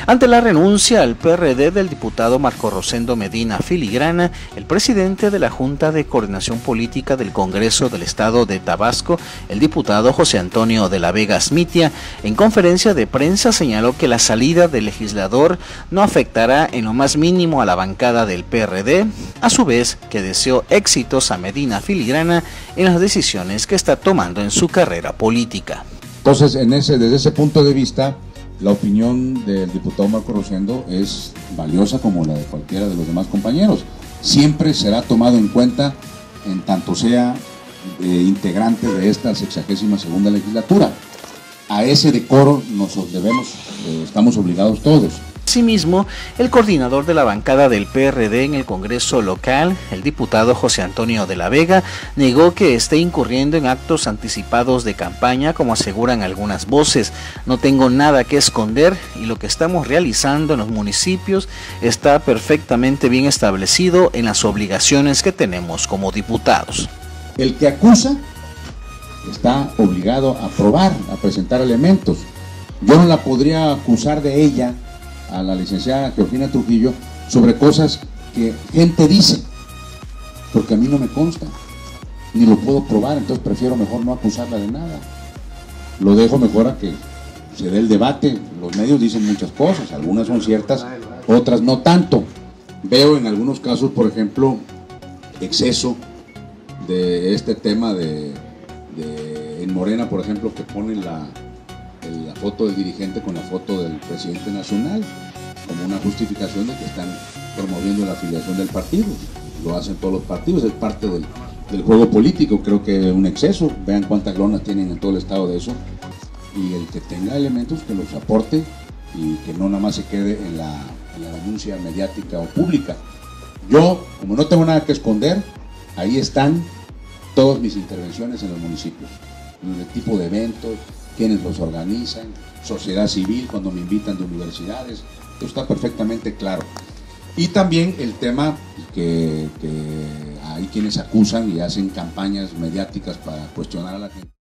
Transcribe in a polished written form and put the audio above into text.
Ante la renuncia al PRD del diputado Marco Rosendo Medina Filigrana, el presidente de la Junta de Coordinación Política del Congreso del Estado de Tabasco, el diputado José Antonio de la Vega Smitia, en conferencia de prensa señaló que la salida del legislador no afectará en lo más mínimo a la bancada del PRD, a su vez que deseó éxitos a Medina Filigrana en las decisiones que está tomando en su carrera política. Entonces, desde ese punto de vista, la opinión del diputado Marco Rosendo es valiosa como la de cualquiera de los demás compañeros. Siempre será tomado en cuenta en tanto sea integrante de esta 62ª legislatura. A ese decoro nos debemos, estamos obligados todos. Asimismo, el coordinador de la bancada del PRD en el Congreso local, el diputado José Antonio de la Vega, negó que esté incurriendo en actos anticipados de campaña, como aseguran algunas voces. No tengo nada que esconder y lo que estamos realizando en los municipios está perfectamente bien establecido en las obligaciones que tenemos como diputados. El que acusa está obligado a probar, a presentar elementos. Yo no la podría acusar de ella a la licenciada Georgina Trujillo sobre cosas que gente dice, porque a mí no me consta, ni lo puedo probar, entonces prefiero mejor no acusarla de nada. Lo dejo mejor a que se dé el debate. Los medios dicen muchas cosas, algunas son ciertas, otras no tanto. Veo en algunos casos, por ejemplo, exceso de este tema en Morena, por ejemplo, que ponen la foto del dirigente con la foto del presidente nacional, como una justificación de que están promoviendo la afiliación del partido. Lo hacen todos los partidos, es parte del juego político. Creo que es un exceso. Vean cuántas lonas tienen en todo el estado de eso, y el que tenga elementos que los aporte y que no nada más se quede en la denuncia mediática o pública. Yo, como no tengo nada que esconder, ahí están todas mis intervenciones en los municipios, en el tipo de eventos, quienes los organizan, sociedad civil, cuando me invitan de universidades, esto está perfectamente claro. Y también el tema que hay quienes acusan y hacen campañas mediáticas para cuestionar a la gente.